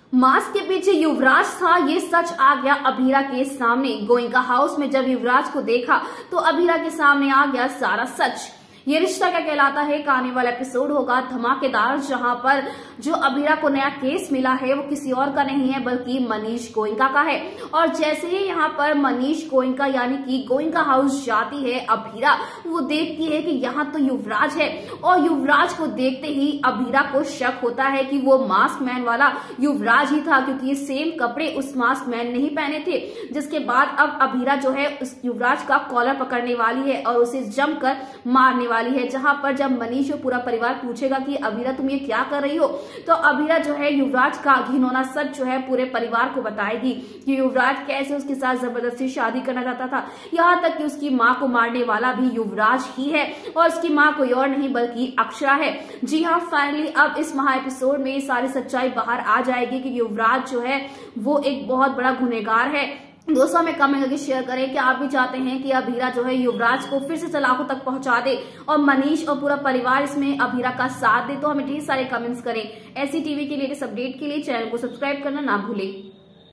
Mask के पीछे युवराज था, ये सच आ गया अभीरा के सामने। गोइंका हाउस में जब युवराज को देखा तो अभीरा के सामने आ गया सारा सच। ये रिश्ता क्या कहलाता है का आने वाला एपिसोड होगा धमाकेदार, जहां पर जो अभीरा को नया केस मिला है वो किसी और का नहीं है बल्कि मनीष गोइंका का है। और जैसे ही यहाँ पर मनीष गोइंका यानी कि गोइंका हाउस जाती है अभीरा, वो देखती है कि यहाँ तो युवराज है और युवराज को देखते ही अभीरा को शक होता है कि वो मास्क मैन वाला युवराज ही था, क्योंकि ये सेम कपड़े उस मास्क मैन ने ही पहने थे। जिसके बाद अब अभीरा जो है उस युवराज का कॉलर पकड़ने वाली है और उसे जमकर मारने वाली है। जहां पर जब मनीष और पूरा परिवार पूछेगा कि अभीरा तुम ये क्या कर रही हो, तो अभीरा जो है युवराज का घिनौना सच जो है पूरे परिवार को बताएगी कि युवराज कैसे उसके साथ जबरदस्ती शादी करना चाहता था, यहाँ तक कि उसकी माँ को मारने वाला भी युवराज ही है और उसकी माँ कोई और नहीं बल्कि अक्षरा है। जी हाँ, फाइनली अब इस महा एपिसोड में सारी सच्चाई बाहर आ जाएगी कि युवराज जो है वो एक बहुत बड़ा गुनहगार है। दोस्तों हमें कमेंट करके शेयर करें कि आप भी चाहते हैं कि अभीरा जो है युवराज को फिर से सलाखों तक पहुंचा दे और मनीष और पूरा परिवार इसमें अभीरा का साथ दे। तो हमें ढेर सारे कमेंट्स करें। ऐसी टीवी के लिए, इस अपडेट के लिए चैनल को सब्सक्राइब करना ना भूलें।